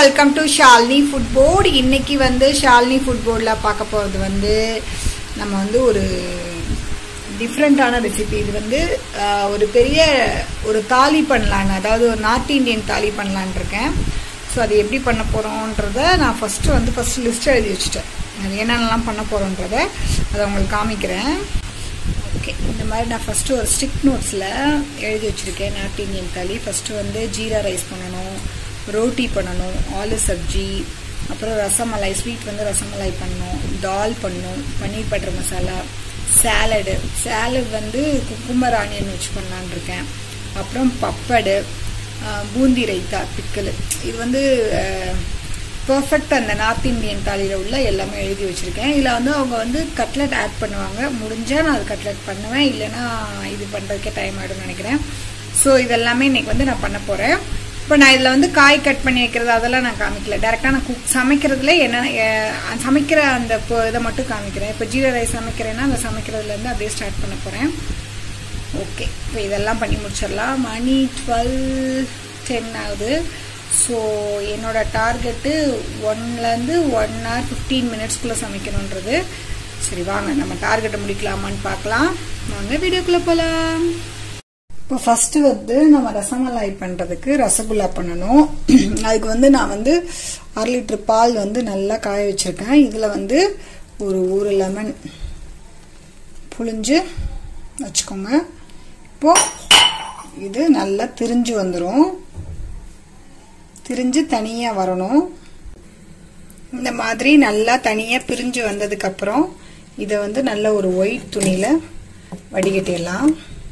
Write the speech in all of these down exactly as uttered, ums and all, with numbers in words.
Welcome to Shalini food board. இன்னைக்கு வந்து Shalini food போர்டில் பார்க்க போகிறது வந்து நம்ம வந்து ஒரு டிஃப்ரெண்ட்டான ரெசிபி. இது வந்து ஒரு பெரிய ஒரு தாலி பண்ணலான்னு, அதாவது ஒரு நார்த் இந்தியன் தாலி பண்ணலான் இருக்கேன். ஸோ அது எப்படி பண்ண போகிறோன்றத நான் ஃபஸ்ட்டு வந்து ஃபஸ்ட்டு லிஸ்ட் எழுதி வச்சுட்டேன். அது என்னென்னலாம் பண்ண போகிறோன்றத அதை உங்களுக்கு காமிக்கிறேன். ஓகே, இந்த மாதிரி நான் ஃபஸ்ட்டு ஒரு ஸ்டிக் நோட்ஸில் எழுதி வச்சுருக்கேன். நார்த் இந்தியன் தாலி ஃபஸ்ட்டு வந்து ஜீரா ரைஸ் பண்ணணும், ரோட்டி பண்ணணும், ஆலு சப்ஜி, அப்புறம் ரசமலாய், ஸ்வீட் வந்து ரசமலாய் பண்ணணும், தால் பண்ணணும், paneer butter masala, salad salad வந்து குக்கும்பர் ஆனியன் வச்சு பண்ணலான் இருக்கேன். அப்புறம் பப்படு, பூந்தி ரைத்தா, பிக்கல். இது வந்து பர்ஃபெக்ட் அந்த நார்த் இந்தியன் தாலியில் உள்ள எல்லாமே எழுதி வச்சுருக்கேன். இதில் வந்து அவங்க வந்து கட்லெட் ஆட் பண்ணுவாங்க. முடிஞ்சால் நான் அது கட்லெட் பண்ணுவேன், இல்லைன்னா இது பண்ணுறதுக்கே டைம் ஆகிடும்னு நினைக்கிறேன். ஸோ இதெல்லாமே இன்றைக்கி வந்து நான் பண்ண போகிறேன். இப்போ நான் இதில் வந்து காய் கட் பண்ணி வைக்கிறது அதெல்லாம் நான் காமிக்கல. டேரெக்டாக நான் குக் சமைக்கிறதுல என்ன சமைக்கிற அந்த இதை மட்டும் காமிக்கிறேன். இப்போ ஜீரா ரைஸ் சமைக்கிறேன்னா அந்த சமைக்கிறதுலேருந்து அப்படியே ஸ்டார்ட் பண்ண போகிறேன். ஓகே, இப்போ இதெல்லாம் பண்ணி முடிச்சிடலாம். மணி டுவெல் டென் ஆகுது. ஸோ என்னோட டார்கெட்டு ஒன்லேருந்து ஒன் ஹவர் ஃபிஃப்டீன் மினிட்ஸ்குள்ளே சமைக்கணுன்றது. சரி வாங்க நம்ம டார்கெட்டை முடிக்கலாமான்னு பார்க்கலாம். வாங்க வீடியோக்குள்ளே போகலாம். இப்போ ஃபஸ்ட்டு வந்து நம்ம ரசமலாய் பண்ணுறதுக்கு ரசகுல்லா பண்ணணும். அதுக்கு வந்து நான் வந்து அரை லிட்டர் பால் வந்து நல்லா காய வச்சுருக்கேன். இதில் வந்து ஒரு ஒரு லெமன் புழிஞ்சு வச்சுக்கோங்க. இப்போது இது நல்லா திரிஞ்சு வந்துடும். திரிஞ்சு தனியாக வரணும். இந்த மாதிரி நல்லா தனியாக பிரிஞ்சு வந்ததுக்கப்புறம் இதை வந்து நல்ல ஒரு ஒயிட் துணியில் வடிகட்டிடலாம்.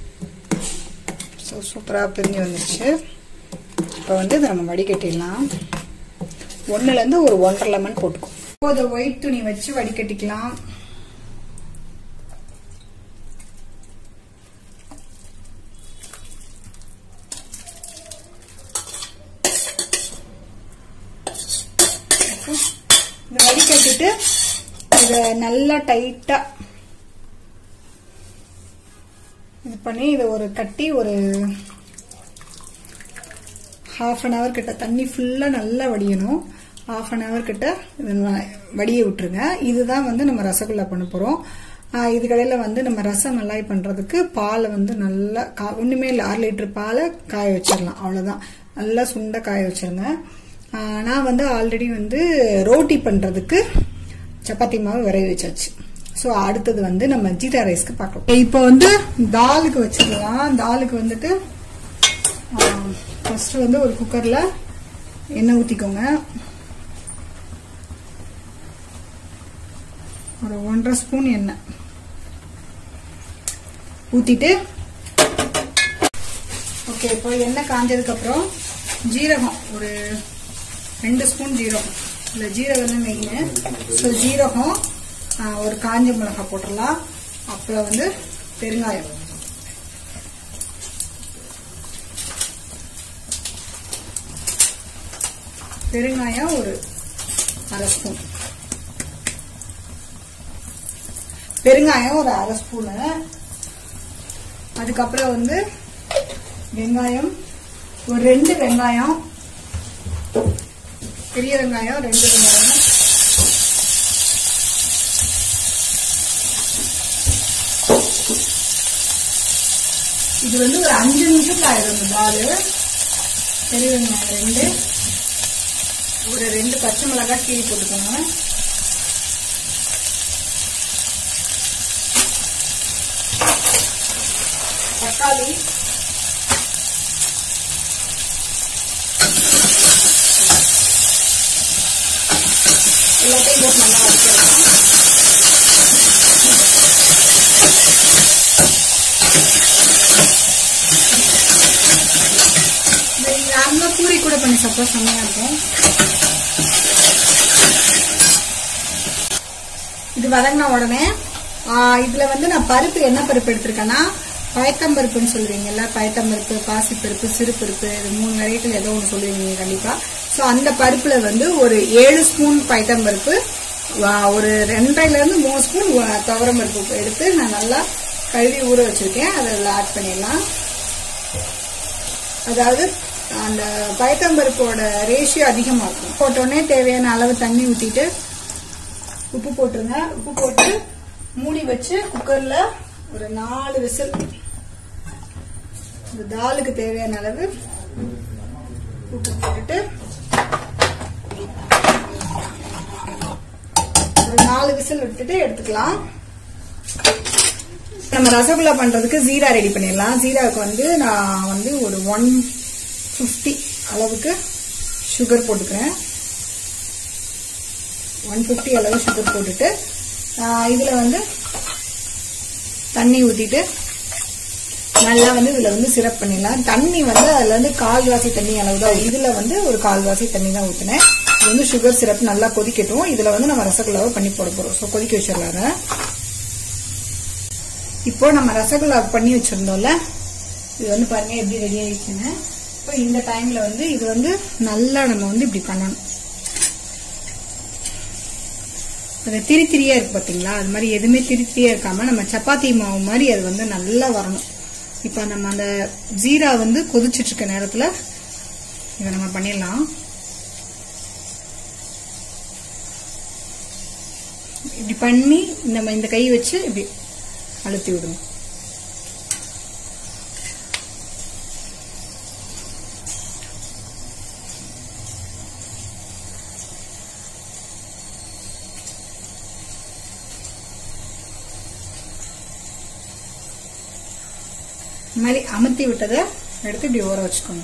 ஸோ சூப்பராக பிரிஞ்சு வந்துடுச்சு. இப்போ வந்து இதை நம்ம வடிகட்டிடலாம். ஒன்றுலேருந்து ஒரு ஒன்றரை லெமன் போட்டுக்கும். இப்போ அதை ஒயிட் துணி வச்சு வடிகட்டிக்கலாம். இதை வடிகட்டிட்டு இதை நல்லா டைட்டாக இது பண்ணி இதை ஒரு கட்டி ஒரு ஹாஃப் அன் ஹவர் கிட்ட தண்ணி ஃபுல்லாக நல்லா வடியணும். ஹாஃப் அன் ஹவர் கிட்ட வடிய விட்டுருங்க. இதுதான் வந்து நம்ம ரசகுல்லா பண்ண போகிறோம். இதுக்கடையில் வந்து நம்ம ரசமலாய் பண்ணுறதுக்கு பாலை வந்து நல்லா கா ஒன்றுமே இல்லை, அரை லிட்டர் பாலை காய வச்சிடலாம். அவ்வளோதான், நல்லா சுண்ட காய வச்சிருங்க. நான் வந்து ஆல்ரெடி வந்து ரோட்டி பண்ணுறதுக்கு சப்பாத்தி மாவு விரைவி வச்சாச்சு. ஸோ அடுத்தது வந்து நம்ம ஜீரா ரைஸ்க்கு பார்க்கலாம். இப்போ வந்து தாலுக்கு வச்சுக்கலாம். தாலுக்கு வந்துட்டு ஃபஸ்ட்டு வந்து ஒரு குக்கரில் எண்ணெய் ஊற்றிக்கோங்க. ஒரு ஒன்றரை ஸ்பூன் எண்ணெய் ஊற்றிட்டு, ஓகே இப்போ எண்ணெய் காஞ்சதுக்கப்புறம் ஜீரகம் ஒரு ரெண்டு ஸ்பூன் ஜீரகம். இல்லை ஜீரகம் தான் மெயின். ஸோ ஜீரகம், ஒரு காஞ்ச மிளகாய் போட்டுடலாம். அப்புறம் வந்து பெருங்காயம், பெருங்காயம் ஒரு அரை ஸ்பூன், பெருங்காயம் ஒரு அரை ஸ்பூனு. அதுக்கப்புறம் வந்து வெங்காயம் ஒரு ரெண்டு வெங்காயம், பெரிய வெங்காயம் ரெண்டு வெங்காயம். இது வந்து ஒரு அஞ்சு நிமிஷம் ஆயிடும் தால். பெரிய வெங்காயம் ரெண்டு, ஒரு ரெண்டு பச்சை மிளகாய் கீரி போட்டுக்கோங்க. தக்காளி, எல்லாத்தையும் போட்டு நல்லா வதக்கிடலாம். யாருன்னா பூரி கூட பண்ணி சாப்பிட்டா செம்மையா இருக்கும். இது வதங்கின உடனே இதுல வந்து நான் பருப்பு என்ன பருப்பு எடுத்திருக்கேன்னா பயத்தம்பருப்புன்னு சொல்லுவீங்கல்ல, பயத்தம்பருப்பு, பாசிப்பருப்பு, சிறுபருப்பு, இது மூணு வெரைட்டியில் ஏதோ ஒன்று சொல்லுவீங்க கண்டிப்பா. ஸோ அந்த பருப்புல வந்து ஒரு ஏழு ஸ்பூன் பயத்தம்பருப்பு, ஒரு ரெண்டரைல இருந்து மூணு ஸ்பூன் துவரம் பருப்பு எடுத்து நான் நல்லா கழுவி ஊற வச்சிருக்கேன். அதில் ஆட் பண்ணிடலாம். அதாவது அந்த பயத்தம்பருப்போட ரேஷியோ அதிகமா இருக்கும். போட்டோடனே தேவையான அளவு தண்ணி ஊத்திட்டு உப்பு போட்டுருங்க. உப்பு போட்டு மூடி வச்சு குக்கர்ல ஒரு நாலு விசில், இந்த தாலுக்கு தேவையான அளவு உப்பு போட்டுட்டு ஒரு நாலு விசில் விட்டுட்டு எடுத்துக்கலாம். நம்ம ரசகுல்லா பண்றதுக்கு ஜீரா ரெடி பண்ணிடலாம். ஜீராவுக்கு வந்து நான் வந்து ஒரு ஒன் பிப்டி அளவுக்கு சுகர் போட்டுக்கிறேன். ஒன் பிப்டி அளவு சுகர் போட்டுட்டு இதுல வந்து தண்ணி ஊத்திட்டு நல்லா வந்து இதுல வந்து சிரப் பண்ணிடலாம். தண்ணி வந்து அதுல வந்து கால்வாசி தண்ணி அளவு தான், இதுல வந்து ஒரு கால்வாசி தண்ணி தான் ஊத்தினேன். இது வந்து சுகர் சிரப் நல்லா கொதிக்கட்டும். இதுல வந்து நம்ம ரசகுல்லாவை பண்ணி போட போறோம். ஸோ கொதிக்க வச்சிடலாம். இப்போ நம்ம ரசகுல்லா பண்ணி வச்சிருந்தோம்ல, இது வந்து பாருங்க எப்படி ரெடி ஆயிடுச்சுன்னு. இப்போ இந்த டைம்ல வந்து இது வந்து நல்லா நம்ம வந்து இப்படி பண்ணணும். அது திரி திரியா இருக்கு பாத்தீங்களா, அது மாதிரி எதுவுமே திரி திரியா இருக்காம நம்ம சப்பாத்தி மாவு மாதிரி அது வந்து நல்லா வரணும். இப்ப நம்ம அந்த ஜீரா வந்து கொதிச்சிட்டு இருக்க நேரத்துல இதை நம்ம பண்ணிடலாம். இப்படி பண்ணி நம்ம இந்த கை வச்சு இப்படி அழுத்தி விடுங்க. இந்த மாதிரி அமுத்தி விட்டதை எடுத்து இப்படி ஊற வச்சுக்கோங்க.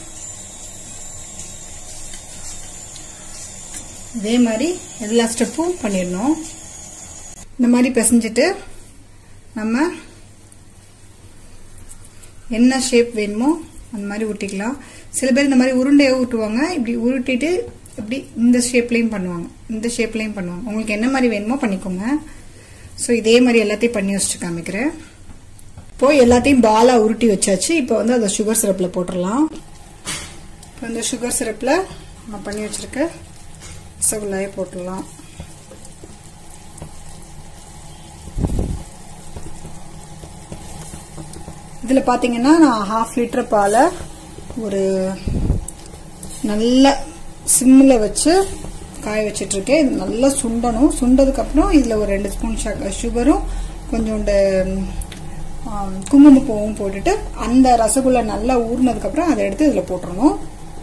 இதே மாதிரி எல்லா ஸ்டெப்பும் பண்ணிடணும். இந்த மாதிரி பிசைஞ்சிட்டு நம்ம என்ன ஷேப் வேணுமோ அந்த மாதிரி ஊட்டிக்கலாம். சில பேர் இந்த மாதிரி உருண்டையை ஊட்டுவாங்க. இப்படி உருட்டிட்டு இப்படி இந்த ஷேப்லையும் பண்ணுவாங்க, இந்த ஷேப்லையும் பண்ணுவாங்க. உங்களுக்கு என்ன மாதிரி வேணுமோ பண்ணிக்கோங்க. ஸோ இதே மாதிரி எல்லாத்தையும் பண்ணி வச்சுட்டு காமிக்கிறேன். இப்போ எல்லாத்தையும் பாலா உருட்டி வச்சாச்சு. இப்போ வந்து அதை சுகர் சிரப்ல போட்டுடலாம். இப்போ இந்த சுகர் சிரப்ல நம்ம பண்ணி வச்சிருக்க ரசகுல்லாயை போட்டுடலாம். இதுல பாத்தீங்கன்னா நான் ஹாஃப் லிட்டர் பாலை ஒரு நல்ல சிம்ல வச்சு காய வச்சிட்டு இருக்கேன். இது நல்லா சுண்டணும். சுண்டதுக்கு அப்புறம் இதுல ஒரு ரெண்டு ஸ்பூன் சுகரும் கொஞ்சோண்டு குங்குமப்பூவும் போட்டுட்டு அந்த ரசகுல்லா நல்லா ஊறினதுக்கு அப்புறம் அதை எடுத்து இதுல போட்டுறணும்.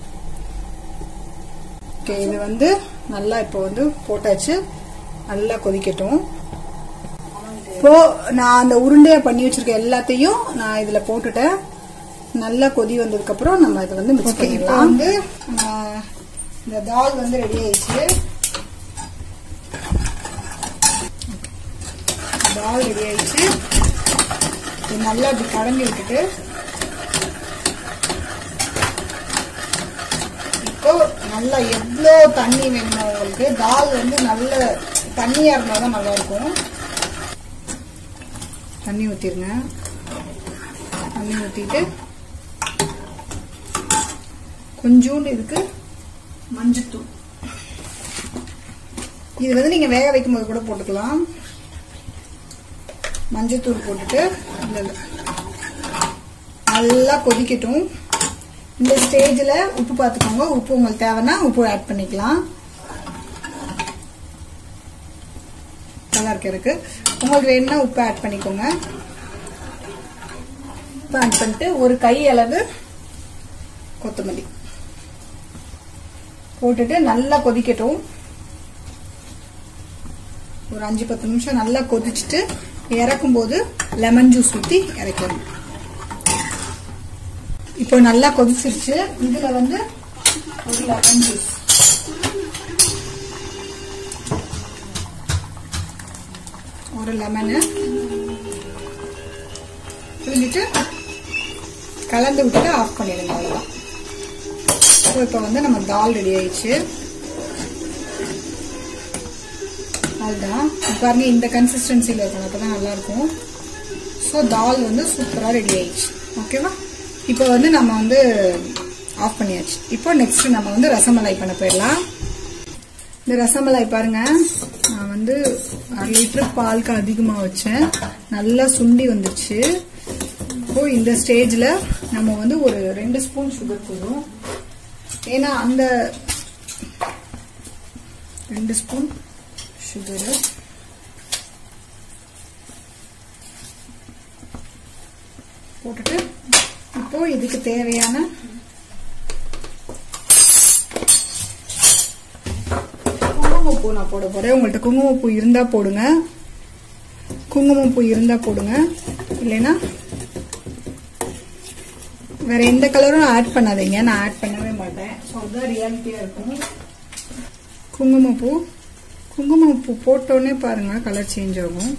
ஓகே, இது வந்து நல்லா இப்போ வந்து போட்டாச்சு. நல்லா கொதிக்கட்டும். இப்போ நான் அந்த உருண்டையா பண்ணி வச்சிருக்க எல்லாத்தையும் நான் இதுல போட்டுட்டேன். நல்லா கொதி வந்ததுக்கு அப்புறம் நம்ம இதை வந்து மிக்ஸ் பண்ணிடலாம். வந்து இந்த தால் வந்து ரெடி ஆயிடுச்சு. தால் ரெடி ஆயிடுச்சு. நல்லா இப்படி கலந்து விட்டுட்டு இப்போ நல்லா எவ்வளோ தண்ணி வேணுமோ உங்களுக்கு, தால் வந்து நல்ல தண்ணியா இருந்தாதான் நல்லா இருக்கும். தண்ணி ஊத்திருங்க. தண்ணி ஊத்திட்டு கொஞ்சோண்டு இதுக்கு மஞ்சத்தூள், இது வந்து நீங்க வேக வைக்கும் போது கூட போட்டுக்கலாம். மஞ்சத்தூள் போட்டுட்டு நல்லா கொதிக்கட்டும். இந்த ஸ்டேஜ்ல உப்பு பார்த்துக்கோங்க. உப்பு உங்களுக்கு தேவைன்னா உப்பு ஆட் பண்ணிக்கலாம். நல்லா இருக்கு. உங்களுக்கு வேணும்னா உப்பு ஆட் பண்ணிக்கோங்க. உப்பு ஆட் பண்ணிட்டு ஒரு கை அளவு கொத்தமல்லி போட்டுட்டு நல்லா கொதிக்கட்டும். ஒரு அஞ்சு பத்து நிமிஷம் நல்லா கொதிச்சுட்டு இறக்கும் போது லெமன் ஜூஸ் ஊத்தி இறக்கணும். இப்போ நல்லா கொதிச்சிருச்சு. இதுல வந்து ஒரு லெமன் ஜூஸ், ஒரு லெமனு புரிஞ்சிட்டு கலந்து விட்டுட்டு ஆஃப் பண்ணிடுங்க. அவ்வளவுதான். இப்போ வந்து நம்ம தால் ரெடி ஆயிடுச்சு. அதுதான் பாருங்க, இந்த கன்சிஸ்டன்சில இருக்கணும், அப்பதான் நல்லா இருக்கும். ஸோ தால் வந்து சூப்பரா ரெடி ஆயிடுச்சு. ஓகேவா? இப்போ வந்து நம்ம வந்து ஆஃப் பண்ணியாச்சு. இப்போ நெக்ஸ்ட் நம்ம வந்து ரசமலாய் பண்ண போயிடலாம். இந்த ரசமலாய் பாருங்க, நான் வந்து அரை லிட்டர் பாலுக்கு அதிகமா வச்சேன். நல்லா சுண்டி வந்துச்சு. இப்போ இந்த ஸ்டேஜ்ல நம்ம வந்து ஒரு ரெண்டு ஸ்பூன் சுகர் போதும். ஏன்னா அந்த ரெண்டு ஸ்பூன் சுகர், போட்டுட்டு இப்போ இதுக்கு தேவையான குங்குமப்பூ நான் போட போறேன். உங்கள்கிட்ட குங்குமப்பூ இருந்தா போடுங்க, குங்குமப்பூ இருந்தா போடுங்க, இல்லைன்னா வேற எந்த கலரும் ஆட் பண்ணாதீங்க. நான் ஆட் பண்ணவே மாட்டேன். ஸோ அதுதான் ரியாலிட்டியா இருக்கும். குங்குமப்பூ குங்குமப்பூ போட்டோன்னே பாருங்க கலர் சேஞ்ச் ஆகும்.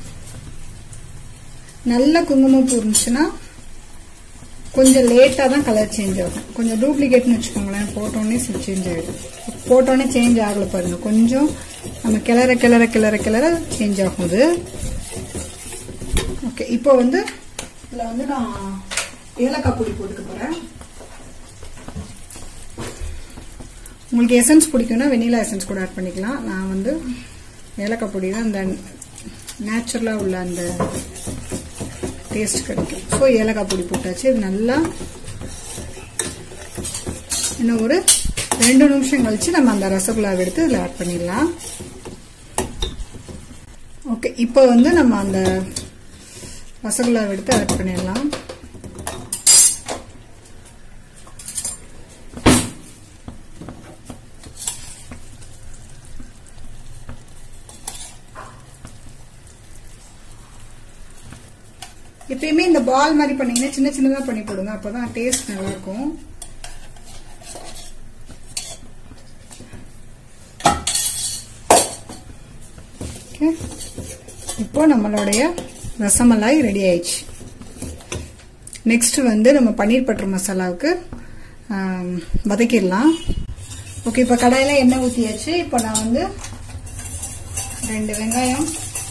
நல்ல குங்குமப்பூ இருந்துச்சுன்னா கொஞ்சம் லேட்டா தான் கலர் சேஞ்ச் ஆகும். கொஞ்சம் டூப்ளிகேட்னு வச்சுக்கோங்களேன், போட்டோன்னே சேஞ்ச் ஆகிடும். போட்டோன்னே சேஞ்ச் ஆகல பாருங்க, கொஞ்சம் நம்ம கிளற கிளற கிளற கிளற சேஞ்ச் ஆகும் இது. ஓகே, இப்போ வந்து இதுல வந்து நான் ஏலக்காய் பொடி போட்டுக்க போறேன். உங்களுக்கு எசன்ஸ் பிடிக்கும்னா வெனிலா எசன்ஸ் கூட ஆட் பண்ணிக்கலாம். நான் வந்து ஏலக்காய் பொடி தான் அந்த நேச்சுரலா உள்ள அந்த டேஸ்ட் கிடைக்கும். ஸோ ஏலக்காய் பொடி போட்டாச்சு. இது நல்லா இன்னும் ஒரு ரெண்டு நிமிஷம் கழிச்சு நம்ம அந்த ரசகுல்லாவை எடுத்து இதில் ஆட் பண்ணிடலாம். ஓகே, இப்போ வந்து நம்ம அந்த ரசகுல்லாவை எடுத்து ஆட் பண்ணிடலாம். எப்பயுமே இந்த பால் மாதிரி பண்ணீங்கன்னா சின்ன சின்னதா பண்ணி போடுங்க, அப்பதான் டேஸ்ட் நல்லா இருக்கும். இப்போ நம்மளுடைய ரசமலாய் ரெடி ஆயிடுச்சு. நெக்ஸ்ட் வந்து நம்ம பன்னீர் பட்டர் மசாலாவுக்கு வதக்கிடலாம். ஓகே, இப்போ கடாயில எண்ணெய் ஊற்றியாச்சு. இப்போ நான் வந்து ரெண்டு வெங்காயம்,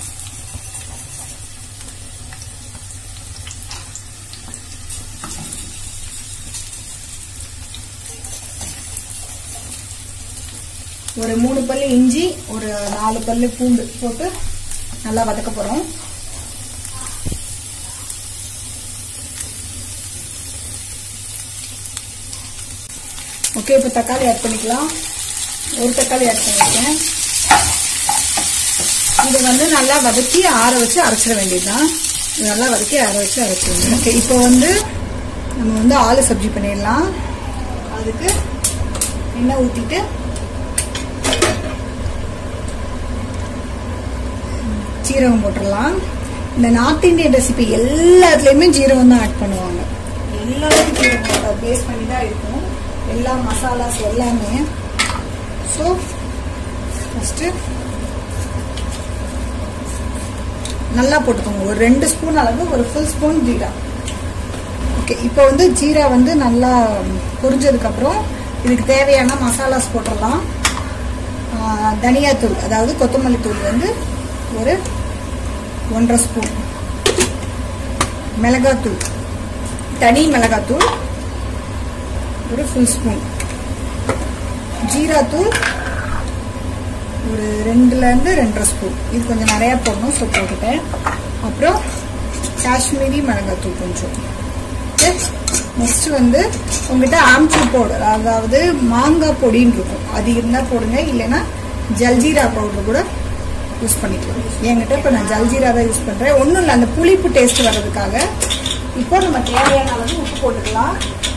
ஒரு மூணு பல்லு இஞ்சி, ஒரு நாலு பல்லு பூண்டு போட்டு நல்லா வதக்க போறோம். ஓகே, இப்போ தக்காளி ஆட் பண்ணிக்கலாம். ஒரு தக்காளி ஆட் பண்ணிருக்கேன். இது வந்து நல்லா வதக்கி ஆற வச்சு அரைச்சிட வேண்டியதுதான். நல்லா வதக்கி ஆற வச்சு அரைச்சிடுங்க. ஓகே, இப்போ வந்து நம்ம வந்து ஆலு சப்ஜி பண்ணிடலாம். அதுக்கு எண்ணெய் ஊற்றிட்டு ஜீரகம் போட்டுடலாம். இந்த நார்த் இந்தியன் ரெசிபி எல்லாத்துலயுமே ஜீரகம் தான் ஆட் பண்ணுவாங்க. எல்லாத்தையும் ஜீரகம் பேஸ் பண்ணி தான் இருக்கும் எல்லா மசாலாஸ் எல்லாமே. ஸோ ஃபர்ஸ்ட் நல்லா போட்டுக்கோங்க. ஒரு ரெண்டு ஸ்பூன் அளவு, ஒரு ஃபுல் ஸ்பூன் ஜீரா. ஓகே, இப்போ வந்து ஜீரா வந்து நல்லா பொரிஞ்சதுக்கு அப்புறம் இதுக்கு தேவையான மசாலாஸ் போட்டுடலாம். தனியாத்தூள், அதாவது கொத்தமல்லி தூள் வந்து ஒரு ஒன்றரை ஸ்பூன், மிளகாத்தூள், தனி மிளகாத்தூள் ஒரு ஃபுல் ஸ்பூன், ஜீராத்தூள் ஒரு ரெண்டுல இருந்து ரெண்டரை ஸ்பூன். இது கொஞ்சம் நிறைய போடணும், ஸோ போட்டுட்டேன். அப்புறம் காஷ்மீரி மிளகாத்தூள் கொஞ்சம். நெக்ஸ்ட் வந்து உங்ககிட்ட ஆம்ச்சூர் பவுடர், அதாவது மாங்காய் பொடின்னு இருக்கும், அது இருந்தா போடுங்க. இல்லைன்னா ஜல்ஜீரா பவுடர் கூட யூஸ் பண்ணிக்கலாம். என்கிட்ட இப்போ நான் ஜல்ஜீரா தான் யூஸ் பண்றேன். ஒன்றும் இல்லை, அந்த புளிப்பு டேஸ்ட் வர்றதுக்காக. இப்போ நம்ம தேவையான அளவு உப்பு போட்டுக்கலாம்.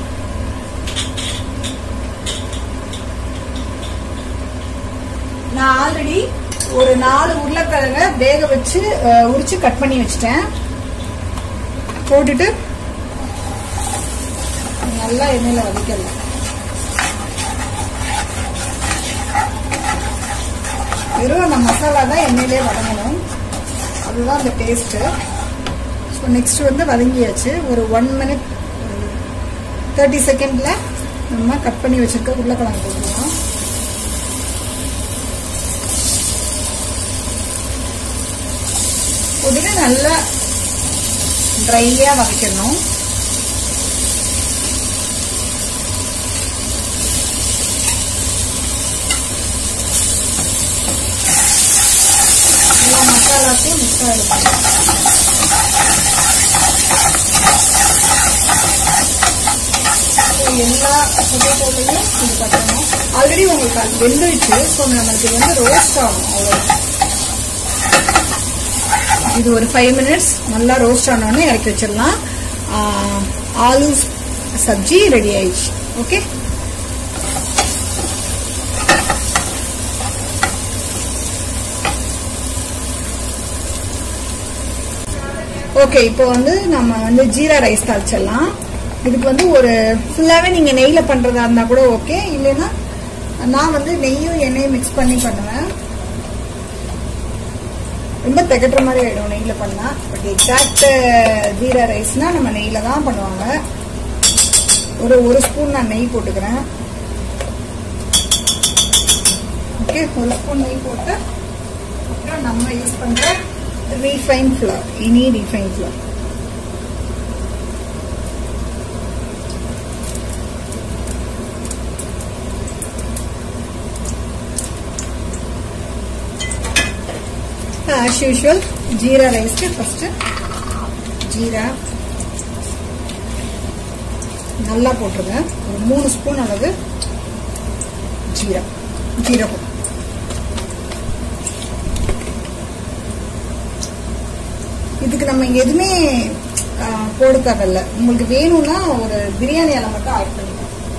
நான் ஆல்ரெடி ஒரு நாலு உருளைக்கிழங்க வேக வச்சு உரிச்சு கட் பண்ணி வச்சுட்டேன். போட்டுட்டு நல்லா எண்ணெயில வதக்கலாம். வெறும் அந்த மசாலா தான் எண்ணெயிலே வதங்கணும், அதுதான் அந்த டேஸ்ட். ஸோ நெக்ஸ்ட் வந்து வதங்கியாச்சு. ஒரு ஒன் மினிட் தேர்ட்டி செகண்ட்ல நம்ம கட் பண்ணி வச்சிருக்க உருளைக்கிழங்கு போட்டுக்கலாம். போட்டுட்டு நல்லா ட்ரையா வதக்கிடணும். எல்லா மசாலாத்தையும் மிக்ஸ் ஆகிடும். எல்லா பொட்டேட்டோலையும் இது பற்றணும். ஆல்ரெடி உங்களுக்கு அது வெந்துருச்சு. ஸோ நமக்கு வந்து ரோஸ்ட் ஆகும். அவ்வளோ இது ஒரு ஃபைவ் மினிட்ஸ் நல்லா ரோஸ்ட் ஆனோடனே இறக்கி வச்சிடலாம். ஆலு சப்ஜி ரெடி ஆயிடுச்சு. ஓகே, ஓகே இப்போ வந்து நம்ம வந்து ஜீரா ரைஸ் தாளிச்சிடலாம். இதுக்கு வந்து ஒரு ஃபுல்லாவே நீங்க நெய்ல பண்றதா இருந்தா கூட ஓகே, இல்லைன்னா நான் வந்து நெய்யும் எண்ணெயும் மிக்ஸ் பண்ணி பண்ணுவேன். ரொம்ப திகட்டுற மாதிரி ஆயிடும் நெய்ல பண்ணா. பட் எக்ஸாக்ட் ஜீரா ரைஸ்னா நம்ம நெய்ல தான் பண்ணுவாங்க. ஒரு ஒரு ஸ்பூன் நான் நெய் போட்டுக்கிறேன். ஓகே, ஒரு ஸ்பூன் நெய் போட்டு அப்புறம் நம்ம யூஸ் பண்ற ரீஃபைன் ஃபிளவர், இனி refine flour. as usual jeera ரைஸ்க்கு ஃபர்ஸ்ட் ஜீரா நல்லா போட்டுருங்க. ஒரு மூணு ஸ்பூன் அளவு ஜீரா ஜீரகம். இதுக்கு நம்ம இங்க எதுவுமே போட தேவையில்ல. உங்களுக்கு வேணும்னா ஒரு பிரியாணி இலை மட்டும் ஆட் பண்ணிக்கலாம்.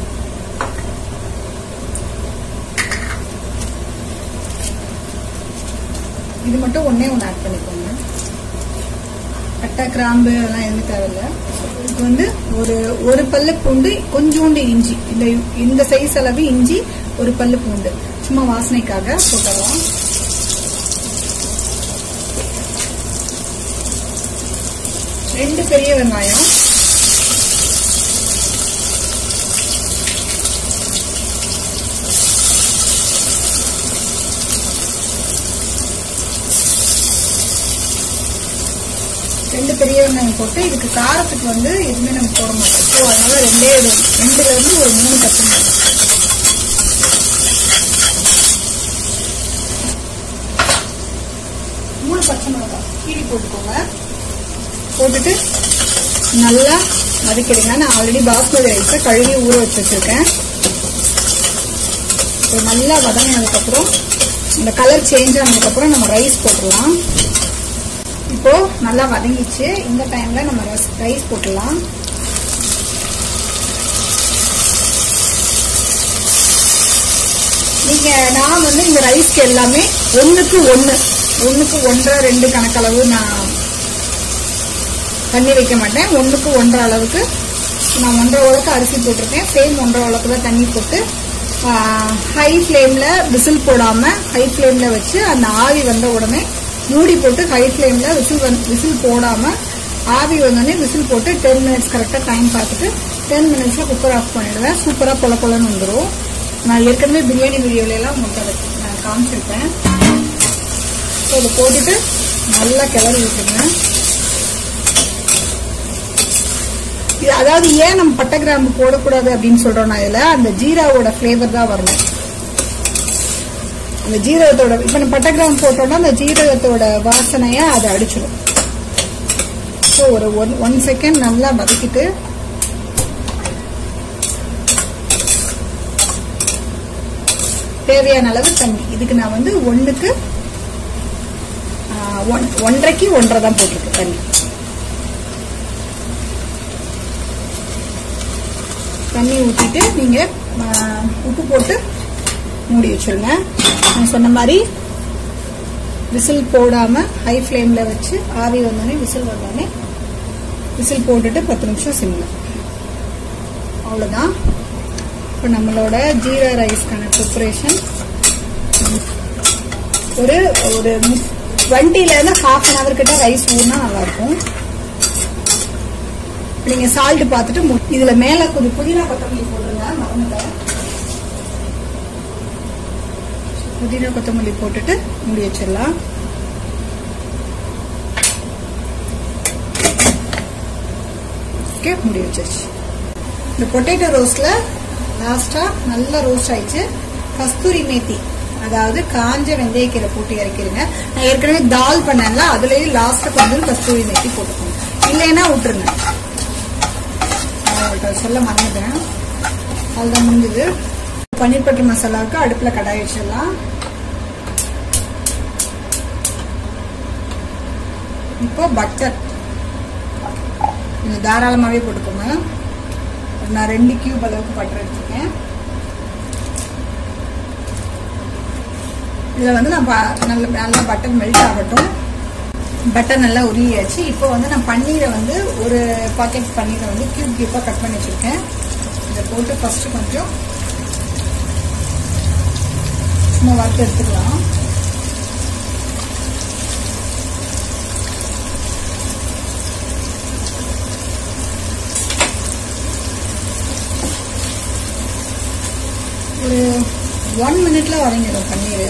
இது மட்டும் ஒன்னே ஒன்று ஆட் பண்ணிக்கோங்க. பட்டை கிராம்பு எல்லாம் எதுவும் தேவையில்ல. இதுக்கு வந்து ஒரு ஒரு பல்லு பூண்டு, கொஞ்சோண்டு இஞ்சி, இந்த இந்த சைஸ் அளவு இஞ்சி, ஒரு பல்லு பூண்டு சும்மா வாசனைக்காக போட்டுடலாம். ரெண்டு பெரிய வெங்காயம், ரெண்டு பெரிய வெங்காயம் போட்டு இதுக்கு காரத்துக்கு வந்து எதுவுமே நம்ம போட மாட்டோம். ஸோ அதனால ரெண்டே ரெண்டுல இருந்து ஒரு மூணு பச்சை மிளகாய், மூணு பச்சை மிளகாய் கீரி போட்டுக்கோங்க. போட்டுட்டு நல்லா வதக்கிடுங்க. நான் ஆல்ரெடி பாஸ்மதி ரைஸை கழுவி ஊற வச்சு வச்சிருக்கேன். நல்லா வதங்கினதுக்கப்புறம் இந்த கலர் சேஞ்ச் ஆனதுக்கப்புறம் நம்ம ரைஸ் போட்டுடலாம். இப்போ நல்லா வதங்கிச்சு. இந்த டைம்ல நம்ம ரைஸ் போட்டுடலாம். நீங்க நான் வந்து இந்த ரைஸ்க்கு எல்லாமே ஒண்ணுக்கு ஒண்ணு ஒண்ணுக்கு ஒன்றரை ரெண்டு கணக்களவு நான் தண்ணி வைக்க மாட்டேன். ஒன்றுக்கு ஒன்றரை அளவுக்கு நான் ஒன்றரை அளவுக்கு அரிசி போட்டிருக்கேன். சேம் ஒன்றரை அளவுக்கு தான் தண்ணி போட்டு ஹை ஃப்ளேம்ல விசில் போடாம ஹை ஃப்ளேம்ல வச்சு அந்த ஆவி வந்த உடனே மூடி போட்டு ஹை ஃப்ளேம்ல விசில் விசில் போடாம ஆவி வந்தோடனே விசில் போட்டு டென் மினிட்ஸ் கரெக்டா டைம் பார்த்துட்டு டென் மினிட்ஸ்ல குக்கர் ஆஃப் பண்ணிடுவேன். சூப்பரா பொல பொலன்னு வந்துடும். நான் ஏற்கனவே பிரியாணி வீடியோல எல்லாம் உங்களுக்கு நான் காமிச்சிருப்பேன். இதை போட்டுட்டு நல்லா கிளறி விட்டுருங்க. அதாவது ஏன் நம்ம பட்டை கிராம்பு போடக்கூடாது அப்படின்னு சொல்றோம்னா, இதுல அந்த ஜீராவோட பிளேவர் தான் வரணும். அந்த ஜீரகத்தோட இப்ப நம்ம பட்டை கிராம்பு போட்டோம்னா அந்த ஜீரகத்தோட வாசனைய அதை அடிச்சிடும். ஸோ ஒரு ஒன் ஒன் செகண்ட் நல்லா வதக்கிட்டு தேவையான அளவு தண்ணி. இதுக்கு நான் வந்து ஒன்றுக்கு ஒன்றரைக்கு ஒன்றரை தான் போட்டிருக்கேன் தண்ணி. தண்ணி ஊற்றிட்டு நீங்க உப்பு போட்டு மூடி வச்சிருங்க. நான் சொன்ன மாதிரி விசில் போடாம ஹை ஃப்ளேம்ல வச்சு ஆவி வந்தோடனே விசில் வந்தோடனே விசில் போட்டுட்டு பத்து நிமிஷம் சிம்ல. அவ்வளவுதான். இப்போ நம்மளோட ஜீரா ரைஸ்க்கான ப்ரிப்பரேஷன் ஒரு ஒரு டுவெண்ட்டில இருந்து ஹாஃப் அன் அவர் கிட்ட ரைஸ் ஊறினா நல்லா இருக்கும். நீங்க சால்ட் பார்த்துட்டு இதுல மேல கொஞ்சம் புதினா கொத்தமல்லி போட்டுருங்க. மறந்துட்டேன். புதினா கொத்தமல்லி போட்டுட்டு மூடி வச்சிடலாம். ஓகே, மூடி வச்சிருச்சு. இந்த பொட்டேட்டோ ரோஸ்ட்ல லாஸ்டா நல்லா ரோஸ்ட் ஆயிடுச்சு. கஸ்தூரி மேத்தி, அதாவது காஞ்ச வெந்தயக்கீரை போட்டு இறக்கிடுங்க. நான் ஏற்கனவே தால் பண்ணல, அதுலயும் லாஸ்டா கொஞ்சம் கஸ்தூரி மேத்தி போட்டுக்கோங்க. இல்லைன்னா விட்டுருங்க. சொல்ல மறந்துட்டேன். அதுதான் முடிஞ்சது. பன்னீர் பட்டர் மசாலாவுக்கு அடுப்புல கடாய் வச்சிடலாம். இப்போ பட்டர் கொஞ்சம் தாராளமாகவே போட்டுக்கோங்க. நான் ரெண்டு கியூப் அளவுக்கு பட்டர் எடுத்துருக்கேன். இதில் வந்து நான் நல்ல நல்லா பட்டர் மெல்ட் ஆகட்டும். பட்டர் நல்லா உருகியாச்சு. இப்போ வந்து நான் பன்னீரை வந்து ஒரு பாக்கெட் பன்னீரை வந்து கியூப் கியூப்பாக கட் பண்ணி வச்சுருக்கேன். இதை போட்டு ஃபஸ்ட்டு கொஞ்சம் சும்மா வறுத்து எடுத்துக்கலாம். ஒரு ஒன் மினிட்ல வதங்கிடும் பன்னீர்.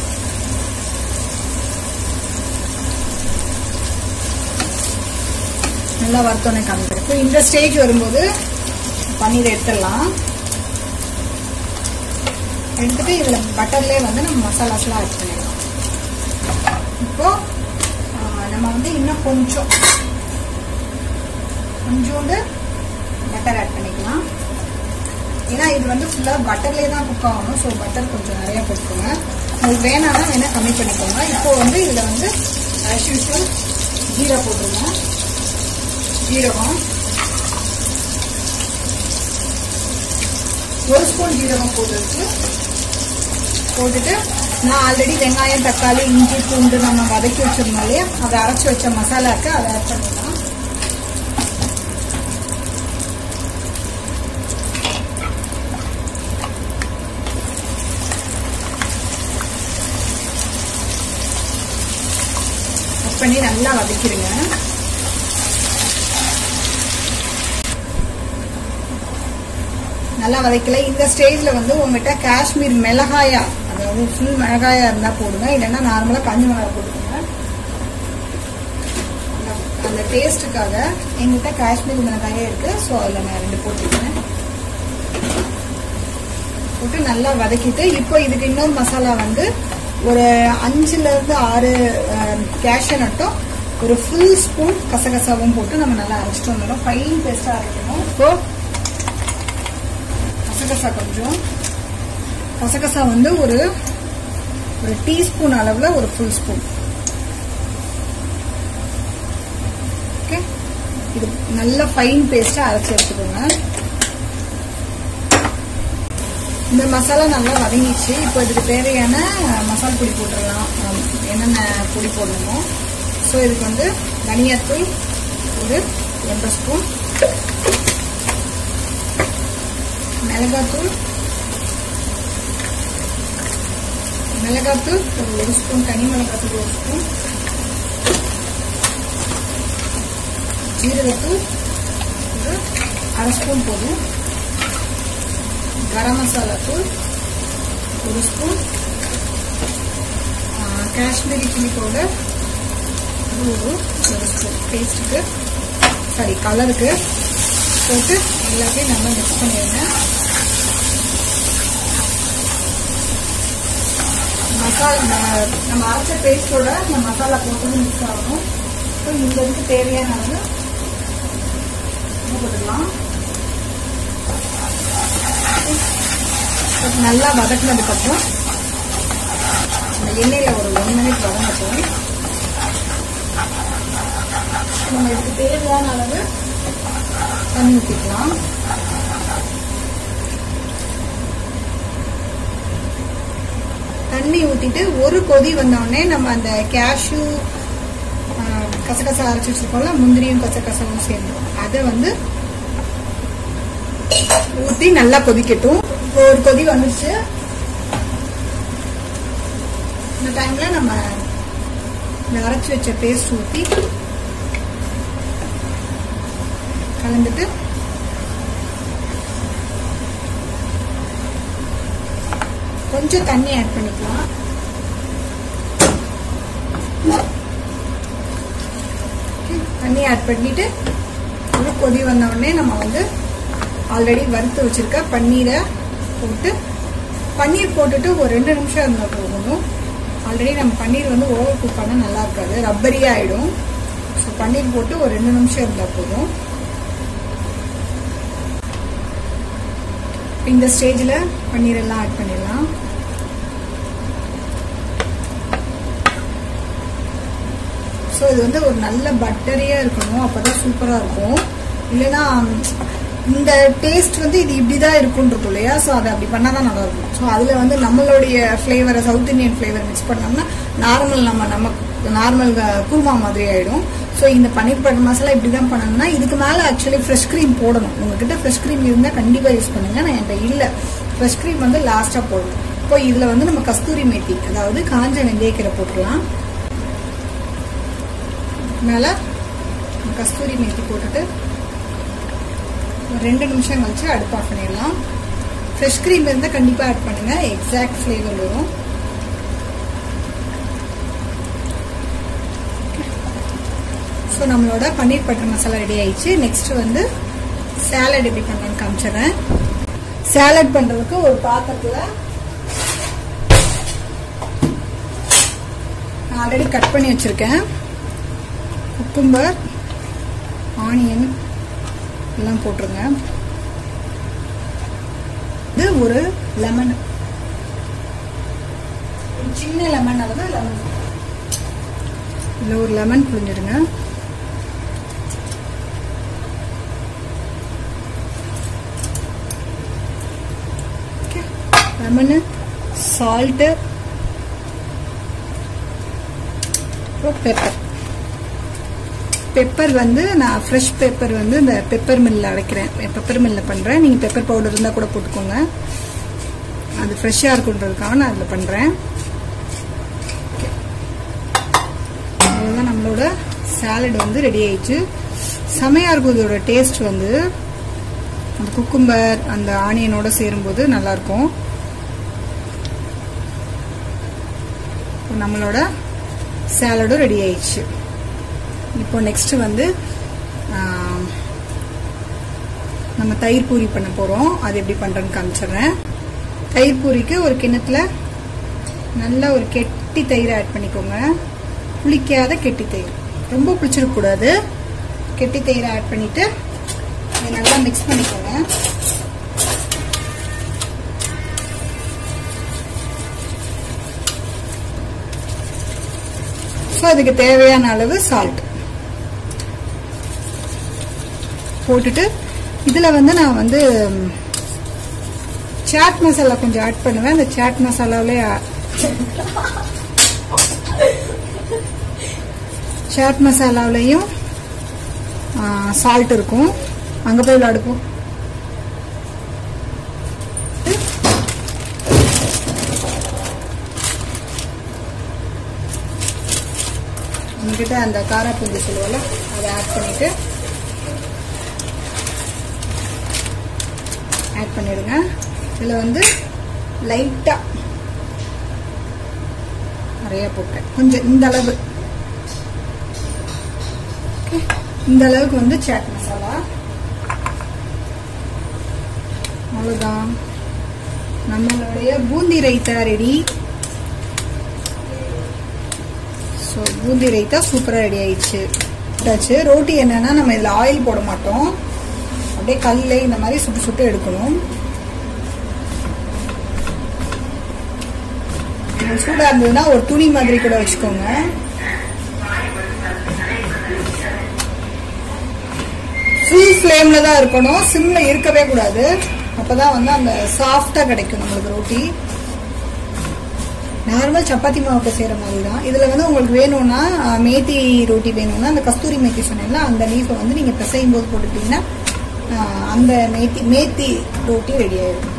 நல்லா வறுத்தோன்னே காமிக்கிறேன். இப்போ இந்த ஸ்டேஜ் வரும்போது பன்னீர் எடுத்துடலாம். எடுத்துட்டு இதுல பட்டர்லேயே வந்து நம்ம மசாலாஸ்லாம் ஆட் பண்ணிடலாம். இப்போ நம்ம வந்து இன்னும் கொஞ்சம் கொஞ்சோண்டு பட்டர் ஆட் பண்ணிக்கலாம். ஏன்னா இது வந்து ஃபுல்லாக பட்டர்லேயே தான் குக் ஆகணும். ஸோ பட்டர் கொஞ்சம் நிறையா போட்டுக்கோங்க. உங்களுக்கு வேணாம்னா வேணால் கம்மி பண்ணிக்கோங்க. இப்போ வந்து இதில் வந்து ஆஸ் யூசுவல் ஜீரா போட்டுருங்க. ஜீரகம் ஒரு ஸ்பூன் ஜீரகம் போட்டுருக்கு. போட்டுட்டு நான் ஆல்ரெடி வெங்காயம் தக்காளி இஞ்சி பூண்டு நம்ம வதக்கி வச்சிருந்தோம் இல்லையா, அதை அரைச்சி வச்ச மசாலாக்கு அதை ஆட் பண்ணிடலாம். பண்ணி நல்லா வதக்கிடுங்க. நல்லா வதக்கல. இந்த ஸ்டேஜ்ல வந்து உங்ககிட்ட காஷ்மீர் மிளகாயா, அதாவது ஃபுல் மிளகாயா இருந்தா போடுங்க. இல்லைன்னா நார்மலா காஞ்ச மிளகாய் போட்டுக்கோங்க. அந்த டேஸ்ட்டுக்காக எங்கிட்ட காஷ்மீர் மிளகாயே இருக்கு. ஸோ அதில் நான் ரெண்டு போட்டுக்கிறேன். போட்டு நல்லா வதக்கிட்டு இப்போ இதுக்கு இன்னொரு மசாலா வந்து ஒரு அஞ்சுல இருந்து ஆறு கேஷ்யூ நட்டும் ஒரு ஃபுல் ஸ்பூன் கசகசாவும் போட்டு நம்ம நல்லா அரைச்சிட்டு வந்துடும். ஃபைன் பேஸ்டா அரைக்கணும். இப்போ கசகசா கொஞ்சம் கசகசா வந்து ஒரு ஒரு டீஸ்பூன் அளவுல ஒரு ஃபுல் ஸ்பூன். ஓகே, இது நல்ல ஃபைன் பேஸ்டா அரைச்சி எடுத்துக்கோங்க. இந்த மசாலா நல்லா வதங்கிச்சு. இப்போ இதுக்கு தேவையான மசாலா பொடி போட்டுடலாம். என்னென்ன பொடி போடணுமோ. ஸோ இதுக்கு வந்து தனியாத்தூள் ஒரு ஒன்றரை ஸ்பூன், மிளகாத்தூள் மிளகாத்தூள் ஒரு ஒரு ஸ்பூன், தனி மிளகாத்தூள் ஒரு ஸ்பூன், ஜீரகத்தூள் ஒரு அரை ஸ்பூன் போதும், கரம் மசாலா தூள் ஒரு ஸ்பூன், காஷ்மீரி சில்லி பவுடர் ஒரு ஒரு ஸ்பூன் டேஸ்ட்டுக்கு சாரி கலருக்கு போட்டு எல்லாத்தையும் நல்லா மிக்ஸ் பண்ணிடுங்க. மசாலா நம்ம அரைச்ச பேஸ்டோட இந்த மசாலா போட்டு மிக்ஸ் ஆகணும். ஸோ இந்த இதுக்கு தேவையான அளவு போட்டுக்கலாம். நல்லா வதக்கினதுக்கப்புறம் இந்த எண்ணெயில் ஒரு ஒன் மினிட் வதங்கட்டும். நம்ம இதுக்கு தேவையான அளவு தண்ணி ஊற்றிக்கலாம். தண்ணி ஊற்றிட்டு ஒரு கொதி வந்தோடனே நம்ம அந்த கேஷ்யூ கசகசா அரைச்சி வச்சிருக்கோம்ல, முந்திரியும் கசகசாவும் சேர்ந்தோம், அதை வந்து ஊற்றி நல்லா கொதிக்கட்டும். ஒரு கொதி வந்துச்சு. இந்த டைம்ல நம்ம இந்த அரைச்சி வச்ச பேஸ்ட் ஊற்றி கலந்துட்டு கொஞ்சம் தண்ணி ஆட் பண்ணிக்கலாம். தண்ணி ஆட் பண்ணிட்டு ஒரு கொதி வந்த உடனே நம்ம வந்து ஆல்ரெடி வறுத்து வச்சிருக்க பன்னீரை போட்டு பன்னீர் போட்டுட்டு ஒரு ரெண்டு நிமிஷம் இருந்தால் போகணும். ஆல்ரெடி நம்ம பன்னீர் வந்து ஓவர் குக் பண்ண நல்லா இருக்காது, ரப்பரியா ஆயிடும். ஸோ பன்னீர் போட்டு ஒரு ரெண்டு நிமிஷம் இருந்தால் போதும். இந்த ஸ்டேஜ்ல பன்னீர் எல்லாம் ஆட் பண்ணிடலாம். ஸோ இது வந்து ஒரு நல்ல பட்டரியா இருக்கணும், அப்பதான் சூப்பரா இருக்கும். இல்லைன்னா இந்த டேஸ்ட் வந்து இது இப்படிதான் இருக்கும்னு இருக்கும் இல்லையா, ஸோ அதை அப்படி பண்ணாதான் நல்லா இருக்கும். ஸோ அதுல வந்து நம்மளுடைய ஃபிளேவரை சவுத் இந்தியன் ஃபிளேவர் மிக்ஸ் பண்ணோம்னா நார்மல் நம்ம நம்ம நார்மல் குருமா மாதிரி ஆயிடும். ஸோ இந்த பன்னீர் பட்டர் மசாலா இப்படிதான் பண்ணணும்னா இதுக்கு மேல ஆக்சுவலி ஃப்ரெஷ் கிரீம் போடணும். உங்ககிட்ட ஃப்ரெஷ் கிரீம் இருந்தா கண்டிப்பா யூஸ் பண்ணுங்க. நான் என்கிட்ட இல்ல, ஃப்ரெஷ் கிரீம் வந்து லாஸ்டா போடணும். இப்போ இதுல வந்து நம்ம கஸ்தூரி மேத்தி, அதாவது காஞ்ச வெந்தயக்கீரை போட்டுடலாம். மேல கஸ்தூரி மேத்தி போட்டுட்டு ரெண்டு நிமிஷம் கழிச்சு அடுப்பு ஆஃப் பண்ணிடலாம். ஃப்ரெஷ் கிரீம் இருந்தால் கண்டிப்பா ஆட் பண்ணுங்க, எக்ஸாக்ட் ஃபிளேவர் வரும். ஸோ நம்மளோட பன்னீர் பட்டர் மசாலா ரெடி ஆயிடுச்சு. நெக்ஸ்ட் வந்து சாலட் எப்படி பண்ணலாம்னு காமிச்சிடுறேன். சாலட் பண்றதுக்கு ஒரு பாத்திரத்துல நான் ஆல்ரெடி கட் பண்ணி வச்சிருக்கேன் குக்கும்பர், ஆனியன் எல்லாம் போட்டுருங்க. இது ஒரு லெமன், சின்ன லெமன், அதாவது லெமன், இல்ல ஒரு லெமன் புழிஞ்சிடுங்க. Lemon, salt, pepper. பெப்பர் வந்து நான் ஃப்ரெஷ் பெப்பர் வந்து இந்த பெப்பர் மில்ல அரைக்கிறேன், பெப்பர் மில்ல பண்றேன். நீங்க பெப்பர் பவுடர் இருந்தா கூட போட்டுக்கோங்க, அது ஃப்ரெஷ்ஷா இருக்குன்றதுக்காக நான் அதுல பண்றேன். அவ்வளவுதான், நம்மளோட சாலட் வந்து ரெடி ஆயிடுச்சு. செமையா இருக்கும். இதோட டேஸ்ட் வந்து அந்த குக்கும்பர் அந்த ஆனியனோட சேரும்போது நல்லா இருக்கும். நம்மளோட சாலடும் ரெடி ஆயிடுச்சு. இப்போ நெக்ஸ்ட் வந்து நம்ம தயிர் பூரி பண்ண போறோம். அது எப்படி பண்றேன்னு காமிச்சிடுறேன். தயிர் பூரிக்கு ஒரு கிண்ணத்துல நல்ல ஒரு கெட்டி தயிர் ஆட் பண்ணிக்கோங்க. புளிக்காத கெட்டி தயிர், ரொம்ப புளிச்சிடக் கூடாது. கெட்டி தயிர் ஆட் பண்ணிட்டு நல்லா மிக்ஸ் பண்ணிக்கோங்க. ஸோ அதுக்கு தேவையான அளவு சால்ட் போட்டுட்டு இதுல வந்து நான் வந்து சாட் மசாலா கொஞ்சம் ஆட் பண்ணுவேன். அந்த சாட் மசாலாவிலே சாட் மசாலாவிலையும் சால்ட் இருக்கும். அங்க போய் விளையாடுப்போம். உங்ககிட்ட அந்த காராப்பூந்தி சொல்லுவோம்ல, அதை ஆட் பண்ணிட்டு ஆட் பண்ணிடுங்க. இதுல வந்து லைட்டா நிறைய போட்டேன், கொஞ்சம் இந்த அளவு, இந்த அளவுக்கு வந்து சாட் மசாலா. அவ்வளவுதான், நம்மளுடைய பூந்தி ரைத்தா ரெடி. ஸோ பூந்தி ரைத்தா சூப்பரா ரெடி ஆயிடுச்சு. ரோட்டி என்னன்னா நம்ம இதுல ஆயில் போட மாட்டோம், அப்படியே கல்ல இந்த மாதிரி சுட்டு சுட்டு எடுக்கணும். சூடா இருந்ததுன்னா ஒரு துணி மாதிரி கூட வச்சுக்கோங்க. ஃபுல் ஃப்ளேம்ல தான் இருக்கணும், சிம்ல இருக்கவே கூடாது. அப்பதான் வந்து அந்த சாஃப்டா கிடைக்கும் நம்மளுக்கு ரோட்டி. நார்மல் சப்பாத்தி மாவுக்கு செய்யற மாதிரி தான். இதுல வந்து உங்களுக்கு வேணும்னா மேத்தி ரோட்டி வேணும்னா அந்த கஸ்தூரி மேத்தி சொன்னீங்களா, அந்த லீஃபை வந்து நீங்க பிசையும் போது போட்டுட்டீங்கன்னா அந்த மேத்தி மேத்தி ரோட்டி ரெடி ஆயிடும்.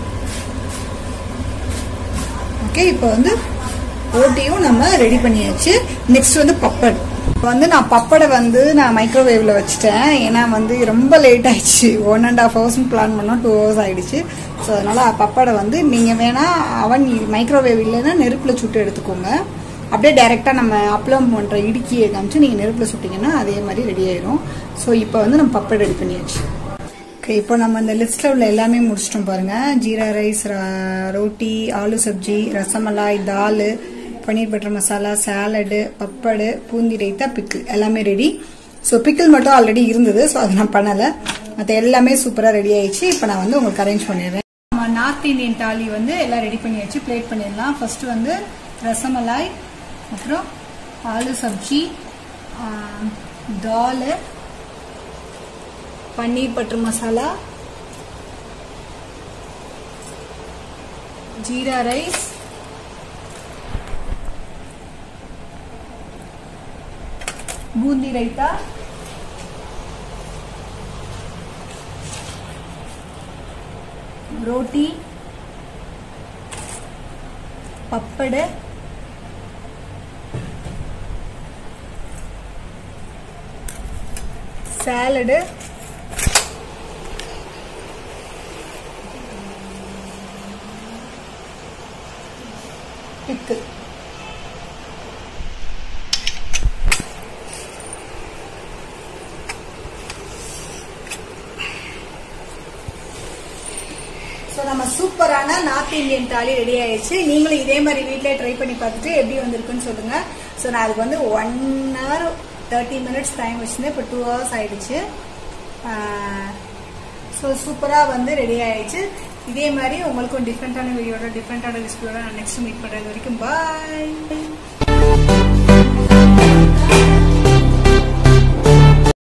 ஓகே, இப்போ வந்து ரோட்டியும் நம்ம ரெடி பண்ணியாச்சு. நெக்ஸ்ட் வந்து பப்பட். இப்போ வந்து நான் பப்படை வந்து நான் மைக்ரோவேவ்ல வச்சுட்டேன். ஏன்னா வந்து ரொம்ப லேட் ஆயிடுச்சு. One and half hours plan பண்ணோம், டூ ஹவர்ஸ் ஆயிடுச்சு. ஸோ அதனால பப்படை வந்து நீங்க வேணா அவன் மைக்ரோவேவ் இல்லைன்னா நெருப்புல சுட்டு எடுத்துக்கோங்க. அப்படியே டைரக்டா நம்ம அப்பளம் பண்ற இடுக்கியை காமிச்சு நீங்க நெருப்புல சுட்டீங்கன்னா அதே மாதிரி ரெடி ஆயிடும். ஸோ இப்போ வந்து நம்ம பப்படை ரெடி பண்ணியாச்சு. ஓகே, இப்போ நம்ம இந்த லிஸ்ட்ல உள்ள எல்லாமே முடிச்சிட்டோம் பாருங்க. Jeera rice, roti, aloo sabzi, rasmalai, dal, paneer butter masala, salad, papad, boondi raita, pickle எல்லாமே ரெடி. ஸோ பிக்கிள் மட்டும் ஆல்ரெடி இருந்தது, ஸோ அதை நான் பண்ணலை. மற்ற எல்லாமே சூப்பராக ரெடி ஆயிடுச்சு. இப்போ நான் வந்து உங்களுக்கு அரேஞ்ச் பண்ணிடுறேன். நம்ம நார்த் இந்தியன் தாலி வந்து எல்லாம் ரெடி பண்ணியாச்சு. பிளேட் பண்ணிடலாம். ஃபர்ஸ்ட் வந்து ரசமலாய், அப்புறம் aloo sabzi, dal, paneer butter masala, jeera rice, boondi raita, roti, papad, salad, pickle. நம்ம சூப்பரான நார்த் இந்தியன் தாலி ரெடி ஆயிடுச்சு. நீங்களும் இதே மாதிரி வீட்டிலே ட்ரை பண்ணி பார்த்துட்டு எப்படி வந்திருக்குன்னு சொல்லுங்க. ஸோ நான் அதுக்கு வந்து one hour thirty minutes time வச்சுருந்தேன். இப்போ டூ ஹவர்ஸ் ஆயிடுச்சு. ஸோ சூப்பராக வந்து ரெடி ஆயிடுச்சு. இதே மாதிரி உங்களுக்கும் டிஃப்ரெண்டான வீடியோட டிஃப்ரெண்டான ரெசிபியோட நான் நெக்ஸ்ட் மீட் பண்ணுறது வரைக்கும் பாய்.